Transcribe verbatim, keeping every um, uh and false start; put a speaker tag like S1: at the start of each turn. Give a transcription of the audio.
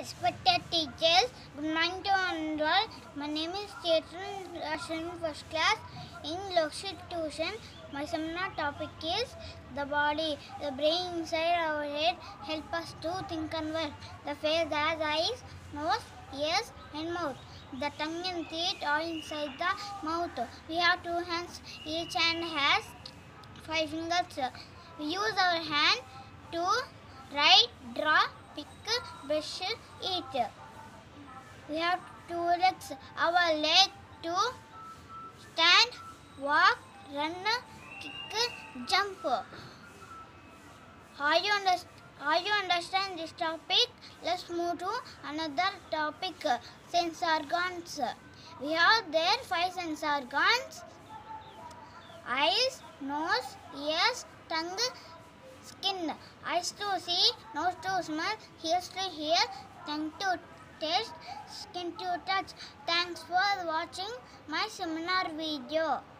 S1: Respected teachers, good morning to all. My name is Chetan, studying first class in Lokshit Tuition. My seminar topic is the body. The brain inside our head help us to think and work. The face has eyes, nose, ears and mouth. The tongue and teeth are inside the mouth. We have two hands. Each hand has five fingers. We use our hand to write, draw, pick, brush, eat. We have two legs. Our leg to stand, walk, run, kick, jump. Are you, underst- are you understand this topic? Let's move to another topic. Sense organs. We have there five sense organs: eyes, nose, ears, tongue, skin. Eyes to see, nose to smell, ears to hear, tongue to taste, skin to touch. Thanks for watching my seminar video.